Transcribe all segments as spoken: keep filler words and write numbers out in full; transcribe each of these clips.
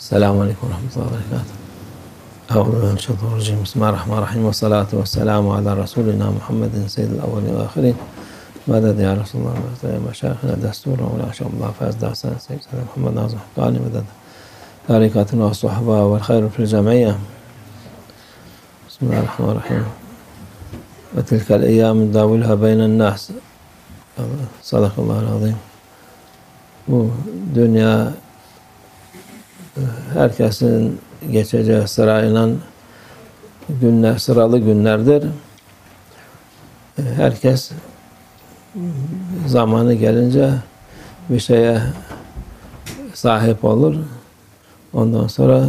Selamun Aleyküm ve Rahmetullahi ve Berekatuhu. Euzubillahimineşşeytanirracim. Bismillahirrahmanirrahim. Ve salatu ve selamu ala Resulina Muhammedin seyyidil evvelin ve ahirin. Meded ya Resulullah ve meşayihine destur ve aşamullah fezda sen seyyidina Muhammed Nazım Hakkani meded. Tarikatın ve sahaba ve hayru fil cemiyye. Bismillahirrahmanirrahim. Ve tilkel eyyâmin davulha beynen nas. Sadakallahu azim. Bu dünya herkesin geçeceği sırayla günler, sıralı günlerdir. Herkes zamanı gelince bir şeye sahip olur. Ondan sonra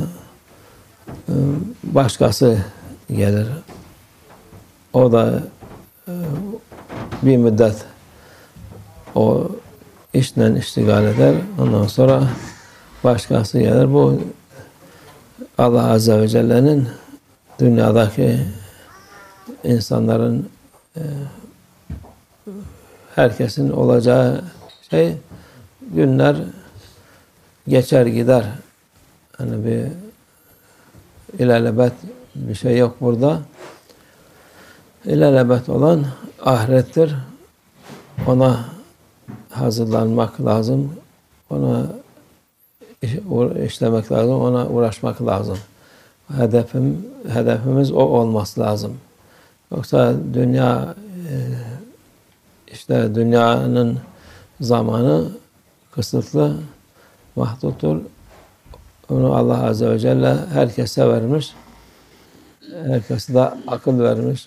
başkası gelir. O da bir müddet o işle iştigal eder. Ondan sonra başkası gelir. Bu Allah Azze ve Celle'nin dünyadaki insanların e, herkesin olacağı şey, günler geçer gider. Hani bir ilelebet bir şey yok burada. İlelebet olan ahirettir. Ona hazırlanmak lazım. Ona işlemek lazım, ona uğraşmak lazım. Hedefim, hedefimiz o olması lazım. Yoksa dünya, işte dünyanın zamanı kısıtlı, mahduttur. Onu Allah Azze ve Celle herkese vermiş. Herkese de akıl vermiş.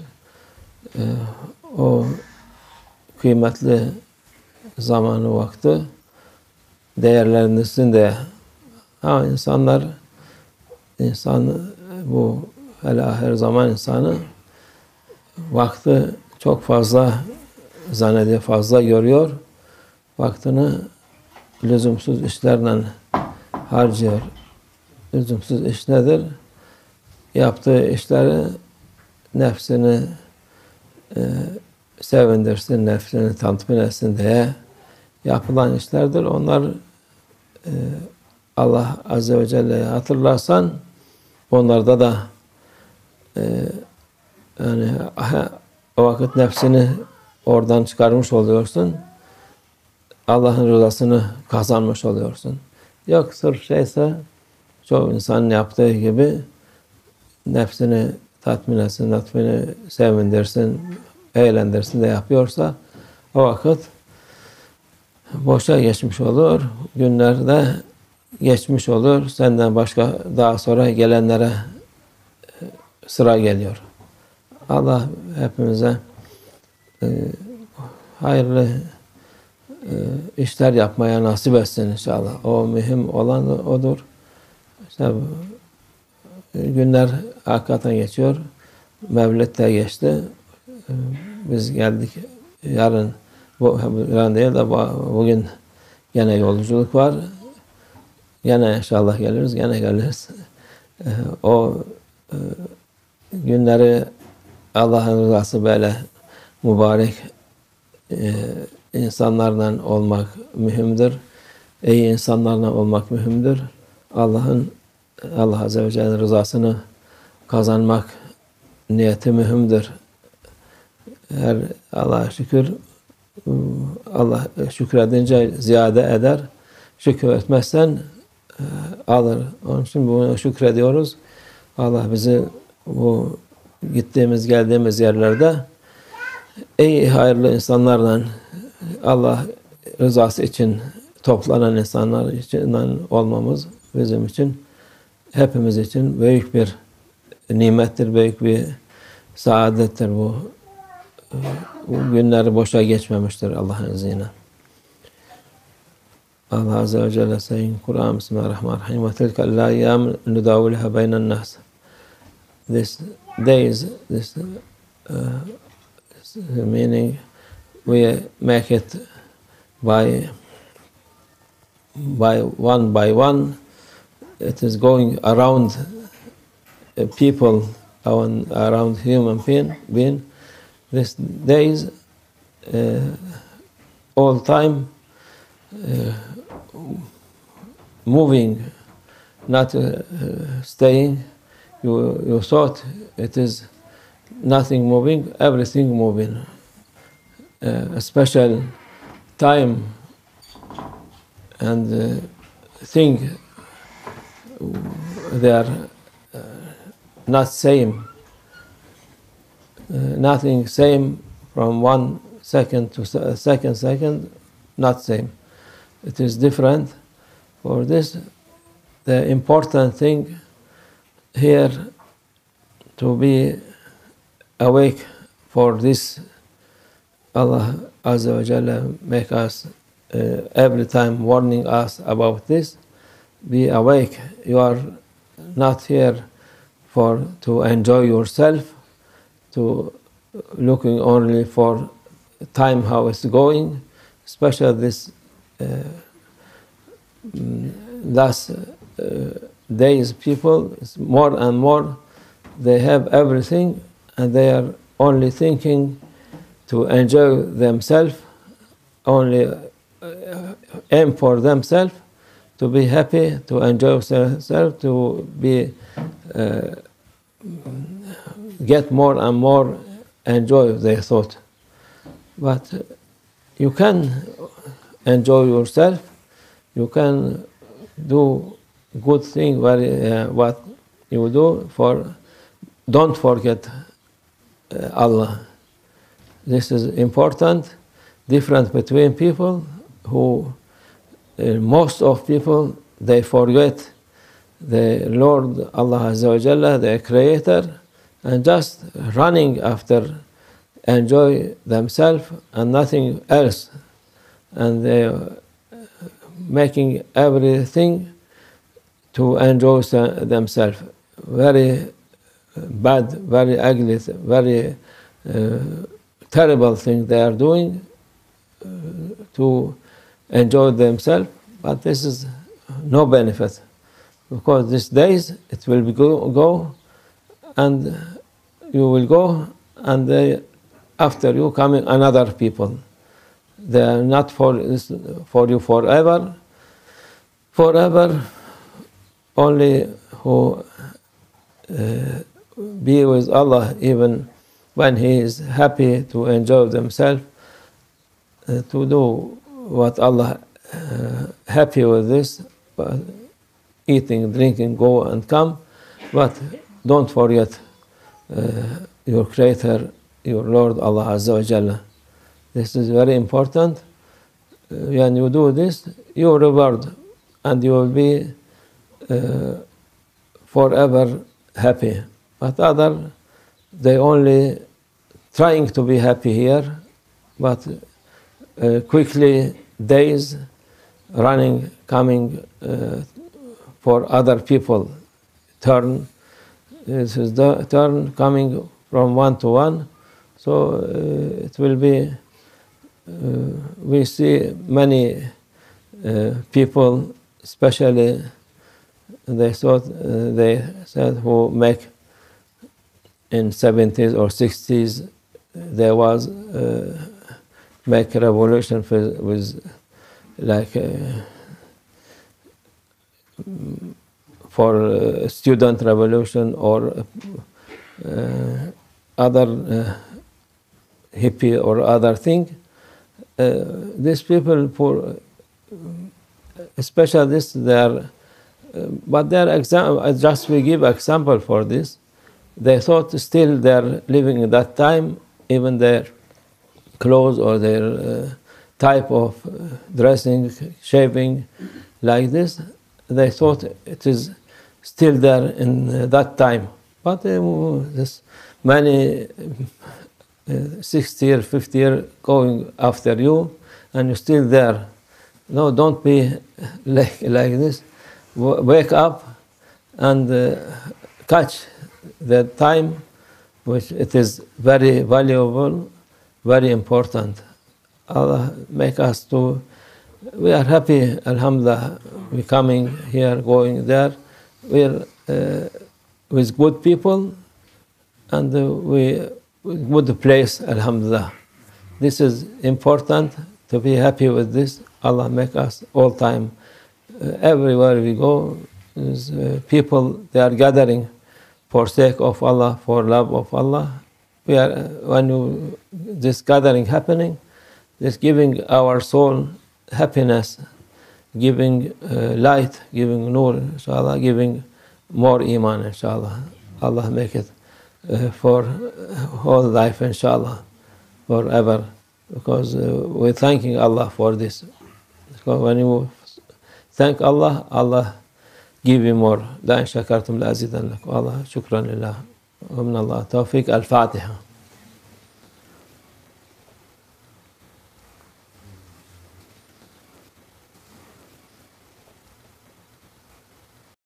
O kıymetli zamanı, vakti değerlendirsin diye. Ha, insanlar, insan bu hele ahir zaman insanı vakti çok fazla zannediyor, fazla görüyor. Vaktini lüzumsuz işlerle harcıyor. Lüzumsuz iş nedir? Yaptığı işleri nefsini e, sevindirsin, nefsini tatmin etsin diye yapılan işlerdir. Onlar e, Allah Azze ve Celle'yi hatırlarsan onlarda da e, yani o vakit nefsini oradan çıkarmış oluyorsun. Allah'ın rızasını kazanmış oluyorsun. Yok sırf şeyse çoğu insanın yaptığı gibi nefsini tatmin etsin, nefsini sevindirsin, eğlendirsin de yapıyorsa o vakit boşa geçmiş olur. Günlerde geçmiş olur. Senden başka daha sonra gelenlere sıra geliyor. Allah hepimize e, hayırlı e, işler yapmaya nasip etsin inşallah. O mühim olan odur. İşte günler hakikaten geçiyor. Mevlid de geçti. Biz geldik. Yarın bu yarın değil de bugün gene yolculuk var. Gene inşallah geliriz, gene geliriz. O günleri Allah'ın rızası böyle mübarek insanlarla olmak mühimdir. İyi insanlarla olmak mühimdir. Allah'ın Allah Azze ve Celle'nin rızasını kazanmak niyeti mühimdir. Her Allah'a şükür, Allah şükredince ziyade eder. Şükür etmezsen alır. Onun için buna şükrediyoruz. Allah bizi bu gittiğimiz, geldiğimiz yerlerde iyi, hayırlı insanlarla Allah rızası için toplanan insanlar için olmamız bizim için, hepimiz için büyük bir nimettir, büyük bir saadettir bu. Bu günleri boşa geçmemiştir Allah'ın izniyle. Allah Azze ve Celle sayın Kur'an Bismillahirrahmanirrahim ve tilkel eyyâm nudâviliha beynen nas. This days, this uh, meaning we make it by by one by one. It is going around uh, people, around, around human being. being. These days, uh, all time, uh, moving not uh, staying. You, you thought it is nothing moving, everything moving. Uh, a special time and uh, thing, they are uh, not same. Uh, nothing same from one second to se second, second, not same. It is different. For this, the important thing here to be awake for this. Allah Azza wa Jalla make us uh, every time warning us about this. Be awake. You are not here for to enjoy yourself, to looking only for time how it's going, especially this uh, last uh, days people more and more they have everything and they are only thinking to enjoy themselves, only uh, aim for themselves, to be happy, to enjoy themselves, to be uh, get more and more enjoy their thought. But you can enjoy yourself, you can do good thing very, uh, what you do for, don't forget uh, Allah. This is important. Difference between people who, uh, most of people, they forget the Lord Allah Azza wa Jalla, the Creator, and just running after enjoy themselves and nothing else, and they are making everything to enjoy themselves. Very bad, very ugly, very uh, terrible thing they are doing uh, to enjoy themselves, but this is no benefit, because these days it will be go, go and you will go, and they, after you coming another people. They are not for, for you forever. Forever, only who uh, be with Allah even when He is happy to enjoy themselves, uh, to do what Allah uh, happy with this, uh, eating, drinking, go and come, but don't forget uh, your Creator, your Lord Allah Azza wa Jalla. This is very important. Uh, when you do this, you reward, and you will be uh, forever happy. But other, they only trying to be happy here, but uh, quickly days running, coming uh, for other people. Turn, this is the turn coming from one to one. So uh, it will be, uh, we see many uh, people, especially they thought, uh, they said who make in seventies or sixties, there was uh, make a revolution for, with like uh, for uh, student revolution or uh, other uh, hippie or other thing. Uh, these people, for especially this, they are, uh, but they are exam. Just we give example for this. They thought still they are living in that time, even their clothes or their uh, type of uh, dressing, shaving, like this. They thought it is still there in uh, that time. But uh, this many uh, sixty year, fifty year going after you, and you're still there. No, don't be like like this. W wake up and uh, catch the time, which it is very valuable, very important. Allah make us to, we are happy, alhamdulillah, we coming here, going there. We are uh, with good people, and uh, we good place, alhamdulillah. This is important, to be happy with this. Allah make us all time, uh, everywhere we go, is, uh, people, they are gathering for sake of Allah, for love of Allah. We are, uh, when you, this gathering happening, this giving our soul happiness, giving uh, light, giving nur, inshallah, giving more iman, inshallah. Allah make it uh, for whole life, inshallah, forever. Because uh, we're thanking Allah for this. Because when you thank Allah, Allah give you more. لَإِنْ شَكَرْتُمْ لَأَزِيدَنَّكُمْ. Allah, shukran lillah. ومن الله توفيق. الفاتحة.